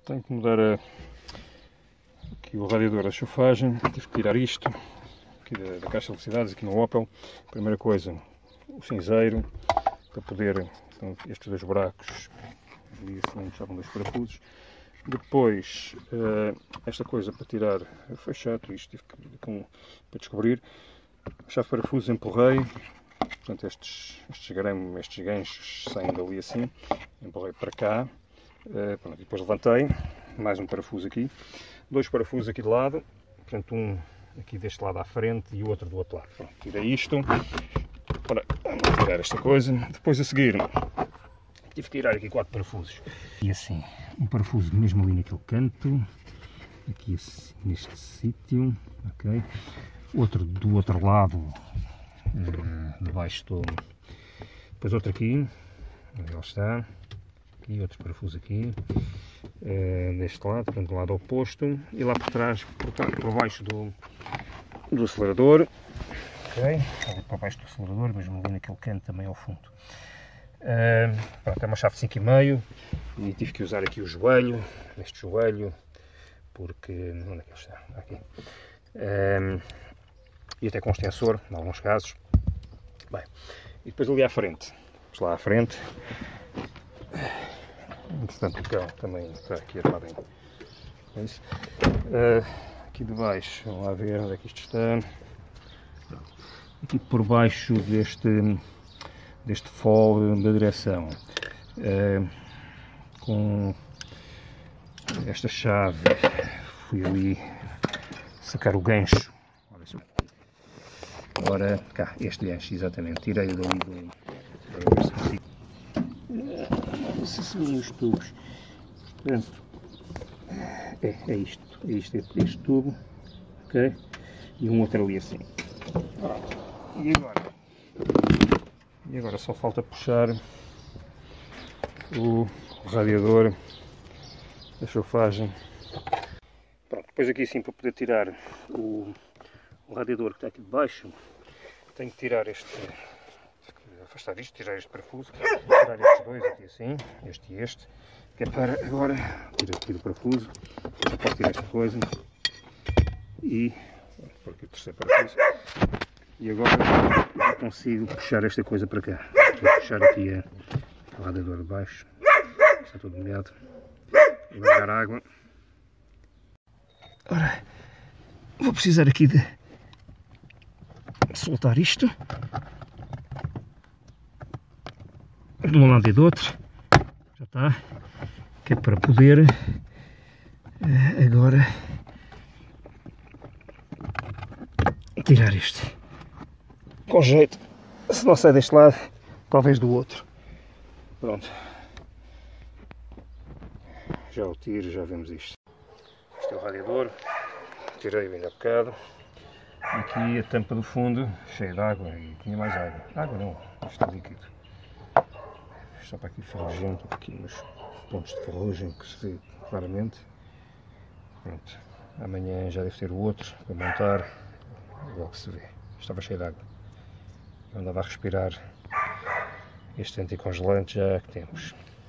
tenho que mudar aqui o radiador da chufagem. Tive que tirar isto aqui da caixa de velocidades, aqui no Opel. Primeira coisa, o cinzeiro, para poder, então, estes dois buracos ali assim estavam dois parafusos. Depois esta coisa para tirar, foi chato isto, tive que para descobrir. A chave de parafusos empurrei, portanto estes ganchos saem dali assim, empurrei para cá, pronto, depois levantei, mais um parafuso aqui, dois parafusos aqui de lado, portanto um aqui deste lado à frente e o outro do outro lado. Pronto, tirei isto, para tirar esta coisa, depois a seguir tive que tirar aqui 4 parafusos. E assim, um parafuso mesmo ali naquele canto, aqui assim, neste sítio, ok. Outro do outro lado, debaixo do... Depois outro aqui, onde ele está, aqui outro parafuso aqui, deste lado, portanto do lado oposto, e lá por trás, por baixo do acelerador, ok, ali por baixo do acelerador, mesmo ali naquele canto também ao fundo. Pronto, é uma chave de 5,5 e tive que usar aqui o joelho, este joelho, porque, onde é que ele está? Aqui. E até com extensor, em alguns casos. Bem, e depois ali à frente, vamos lá à frente, entretanto o cão também está aqui armado em isso. Aqui de baixo, vamos lá ver onde é que isto está. Aqui por baixo deste fole da direção, com esta chave fui ali sacar o gancho. Ora, cá, este gancho, exatamente, tirei-o dali do... Não sei se são os tubos. Portanto, é isto, este tubo, ok? E um outro ali assim. E agora só falta puxar o radiador da chufagem. Pronto, depois aqui sim, para poder tirar o radiador que está aqui de baixo, tenho que tirar afastar isto, tirar este parafuso, tirar estes dois aqui assim, este e este, que é para agora, tirar aqui do parafuso, só posso tirar esta coisa, e por aqui o terceiro parafuso, e agora eu consigo puxar esta coisa para cá, vou puxar aqui o radiador de baixo, está todo molhado, vou largar água. Ora, vou precisar aqui de soltar isto de um lado e do outro, já está, que é para poder agora tirar isto com jeito, se não sai deste lado, talvez do outro. Pronto, já o tiro, já vemos isto. Este é o radiador, tirei bem há bocado. Aqui a tampa do fundo, cheia de água, e tinha mais água. Água não, isto é líquido. Está para aqui ferrugento, aqui nos pontos de ferrugem que se vê claramente. Pronto, amanhã já deve ter o outro para montar, logo se vê. Estava cheio de água. Eu andava a respirar este anticongelante já que temos.